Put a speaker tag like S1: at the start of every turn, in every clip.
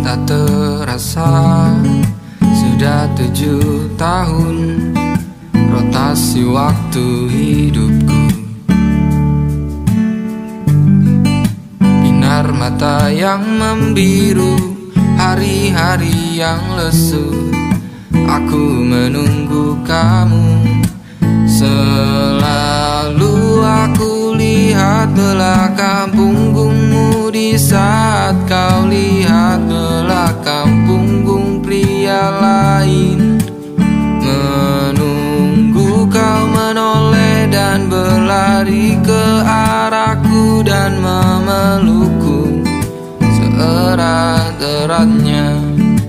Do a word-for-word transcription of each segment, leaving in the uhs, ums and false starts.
S1: tak terasa sudah tujuh tahun rotasi waktu hidupku. Binar mata yang membiru, hari-hari yang lesu, aku menunggu kamu. Selalu aku lihat belakang punggungmu di saat kau lihat belakang punggung pria lain. Menunggu kau menoleh dan berlari ke arahku dan memelukku seerat-eratnya.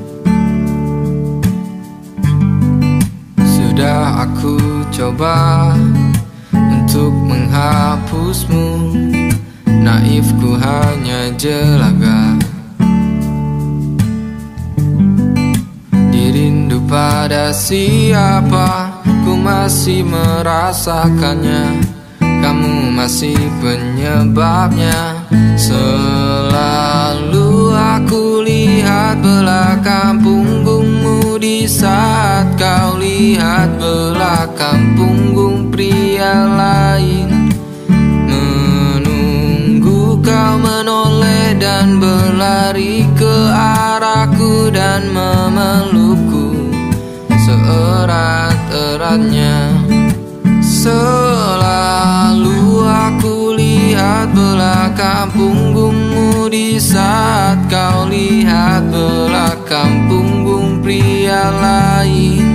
S1: Sudah aku coba untuk menghapusmu, naifku hanya jelaga. Dirindu pada siapa, ku masih merasakannya. Kamu masih penyebabnya. Selalu aku lihat belakang punggungmu di saat kau lihat belakang punggung pria lain. Menunggu kau menoleh dan berlari ke arahku dan memelukku seerat-eratnya. Selalu aku lihat belakang punggungmu di saat kau lihat belakang punggung pria lain.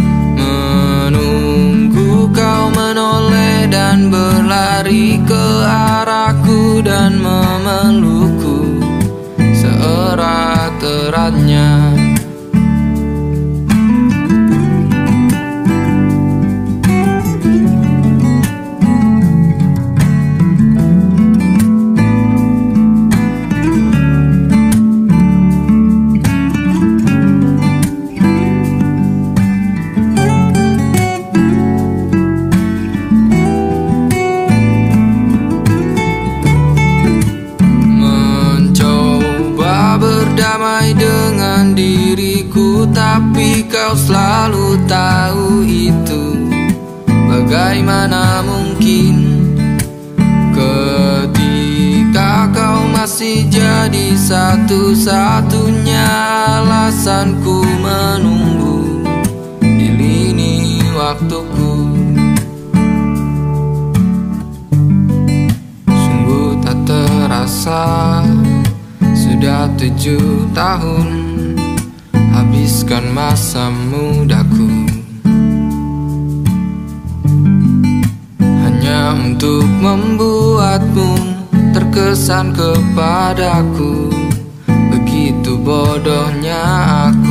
S1: Menunggu kau menoleh dan berlari ke arahku dan memelukku seerat-eratnya. Berdamai dengan diriku, tapi kau selalu tahu itu. Bagaimana mungkin ketika kau masih jadi satu-satunya alasanku menunggu di lini waktuku. Sungguh tak terasa sudah tujuh tahun habiskan masa mudaku hanya untuk membuatmu terkesan kepadaku. Begitu bodohnya aku.